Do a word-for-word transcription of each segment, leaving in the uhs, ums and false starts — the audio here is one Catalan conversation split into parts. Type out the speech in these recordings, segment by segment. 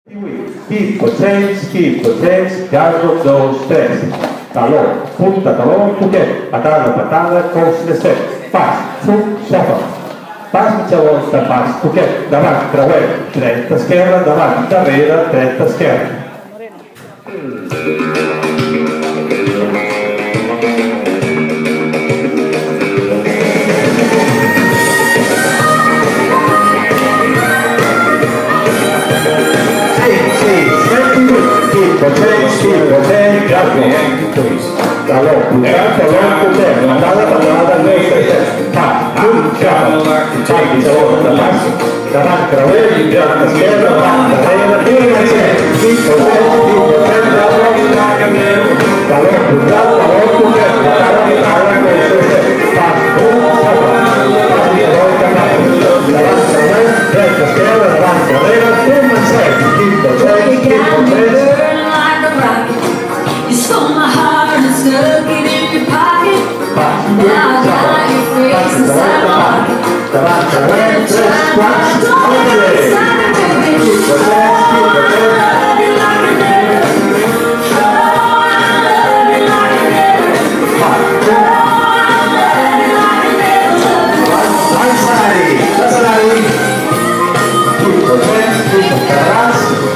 Keep potents, keep potents, gardo dos, tres. Taló, punta, taló, puquet, patada, patada, cos de set. Pas, full, shuffle. Pas mitja volta, pas, puquet, davant, creuer, dreta, esquerra, davant, darrere, dreta, esquerra. Potents, keep potents, gardo. Taló, punta, taló, puquet, patada, patada, dos, tres. Pas, full, shuffle. Pas mitja volta, pas, davant, creuer, dreta, esquerra, davant, darrere, dreta, esquerra. Keep potents, keep potents, gardo. Taló, punta, taló, puquet, patada, patada, dos, tres. Pas, full, shuffle. Pas mitja volta, pas, davant, creuer, dreta, esquerra, davant, darrere, dreta, esquerra. Keep potents, keep potents. You stole my heart and stuck it in your pocket. Now I got your face inside my pocket. When I try, I don't understand it, baby. Oh, I love you like you never. Oh, I love you like you never. Oh, I love you like you never. One side, that's right. Keep potents, keep potents.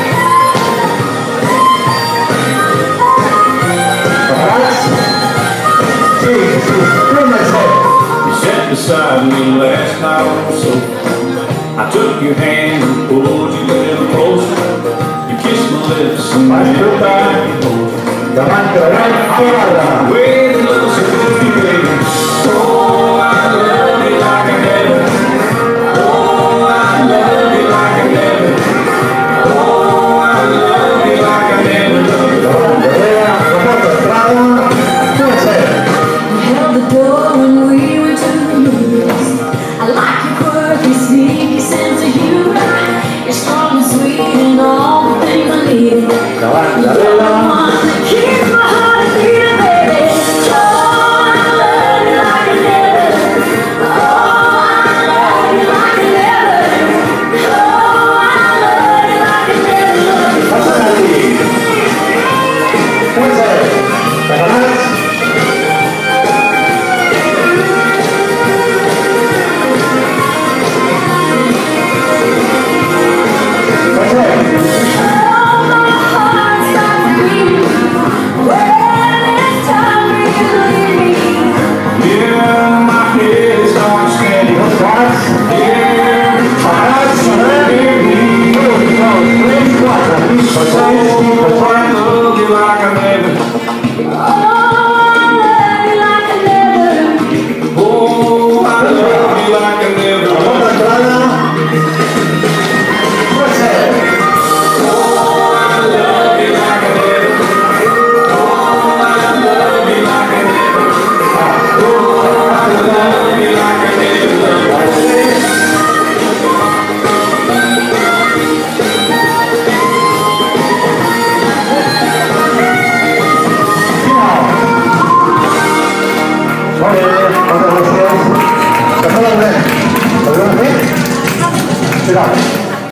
You sat beside me last night on the sofa. I took your hand and pulled you a little closer. You kissed my lips and My then goodbye. you hold me. Davanti alla right, Wait a little